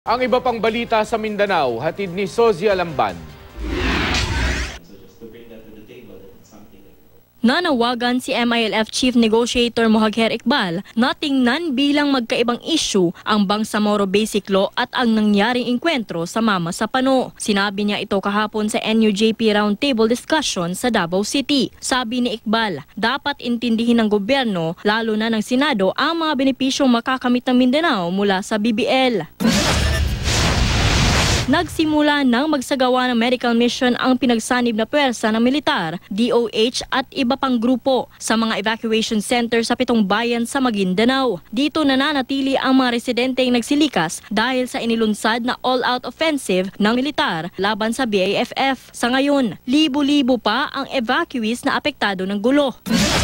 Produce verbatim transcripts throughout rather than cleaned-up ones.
Ang iba pang balita sa Mindanao, hatid ni Sozi Alamban. Nanawagan si M I L F Chief Negotiator Mohagher Iqbal na tingnan bilang magkaibang issue ang Bangsamoro Basic Law at ang nangyaring engkwentro sa Mama Sapano. Sinabi niya ito kahapon sa N U J P Roundtable Discussion sa Davao City. Sabi ni Iqbal, dapat intindihin ng gobyerno, lalo na ng Senado, ang mga benepisyong makakamit ng Mindanao mula sa B B L. Nagsimula nang magsagawa ng medical mission ang pinagsanib na puwersa ng militar, D O H at iba pang grupo sa mga evacuation center sa pitong bayan sa Maguindanao. Dito nananatili ang mga residenteng nagsilikas dahil sa inilunsad na all-out offensive ng militar laban sa B A F F. Sa ngayon, libo-libo pa ang evacuees na apektado ng gulo.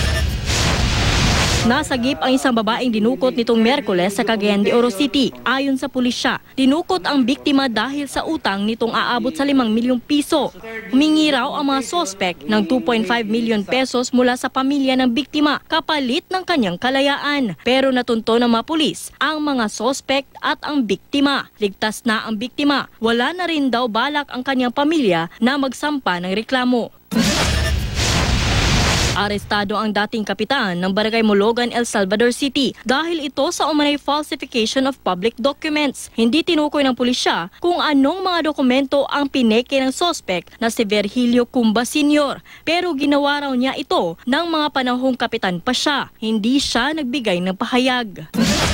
Nasagip ang isang babaeng dinukot nitong Miyerkules sa Cagayan de Oro City. Ayon sa pulisya, dinukot ang biktima dahil sa utang nitong aabot sa limang milyong piso. Humingi raw ang mga sospek ng two point five million pesos mula sa pamilya ng biktima kapalit ng kanyang kalayaan. Pero natunto ng mga pulis ang mga sospek at ang biktima. Ligtas na ang biktima. Wala na rin daw balak ang kanyang pamilya na magsampa ng reklamo. Arestado ang dating kapitan ng Barangay Mologan, El Salvador City dahil ito sa umanay falsification of public documents. Hindi tinukoy ng pulisya kung anong mga dokumento ang pineke ng sospek na si Virgilio Cumba Senior Pero ginawa raw niya ito ng mga panahong kapitan pa siya. Hindi siya nagbigay ng pahayag.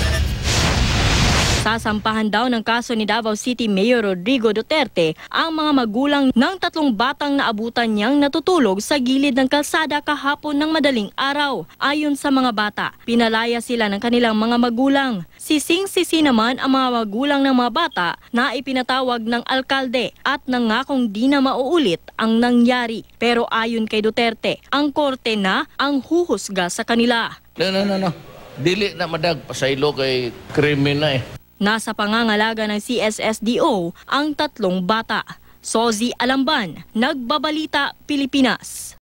Sasampahan daw ng kaso ni Davao City Mayor Rodrigo Duterte ang mga magulang ng tatlong batang naabutan niyang natutulog sa gilid ng kalsada kahapon ng madaling araw. Ayon sa mga bata, pinalaya sila ng kanilang mga magulang. Sising-sisi naman ang mga magulang ng mga bata na ipinatawag ng alkalde at nangakong di na mauulit ang nangyari. Pero ayon kay Duterte, ang korte na ang huhusga sa kanila. No, no, no, no. Dili na madag pasaylo kay krimen na eh. Nasa pangangalaga ng C S S D O ang tatlong bata. Sozi Alamban, Nagbabalita, Pilipinas.